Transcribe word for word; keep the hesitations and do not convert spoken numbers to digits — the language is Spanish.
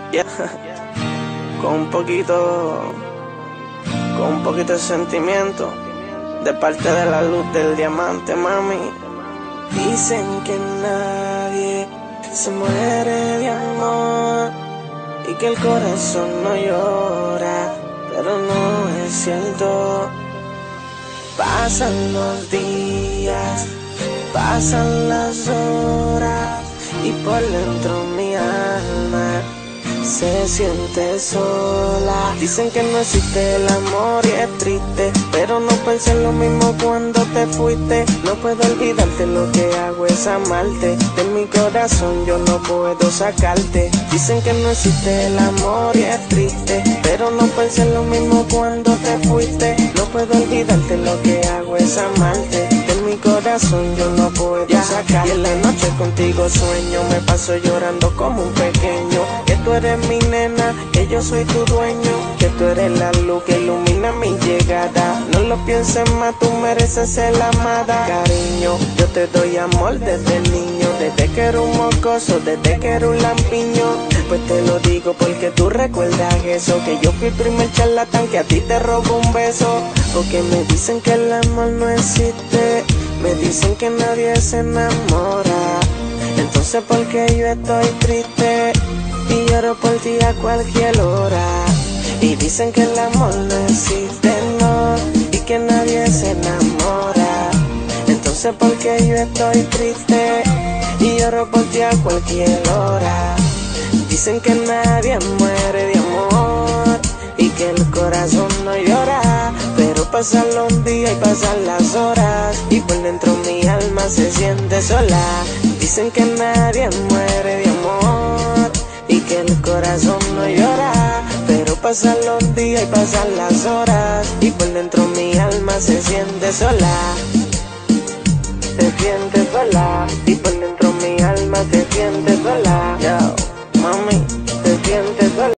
Yeah. Con un poquito, con un poquito de sentimiento, de parte de la luz del diamante, mami. Dicen que nadie se muere de amor y que el corazón no llora, pero no es cierto. Pasan los días, pasan las horas y por dentro mi alma se siente sola. Dicen que no existe el amor y es triste, pero no pensé lo mismo cuando te fuiste. No puedo olvidarte, lo que hago es amarte. De mi corazón yo no puedo sacarte. Dicen que no existe el amor y es triste, pero no pensé lo mismo cuando te fuiste. No puedo olvidarte, lo que hago es amarte. De mi corazón yo no puedo sacarte. Y en la noche contigo sueño, me paso llorando como un pequeño. Que tú eres mi nena, que yo soy tu dueño, que tú eres la luz que ilumina mi llegada. No lo pienses más, tú mereces ser amada. Cariño, yo te doy amor desde niño, desde que era un mocoso, desde que era un lampiño. Pues te lo digo porque tú recuerdas eso, que yo fui el primer charlatán que a ti te robó un beso. Porque me dicen que el amor no existe, me dicen que nadie se enamora. Entonces ¿por qué yo estoy triste y lloro por ti a cualquier hora? Y dicen que el amor no existe, no, y que nadie se enamora. Entonces ¿por qué yo estoy triste y lloro por ti a cualquier hora? Dicen que nadie muere de amor y que el corazón no llora, pero pasan los días y pasan las horas y por dentro mi alma se siente sola. Dicen que nadie muere de amor y que el corazón no llora, pero pasan los días y pasan las horas y por dentro mi alma se siente sola. Se siente sola y por dentro mi alma se siente sola.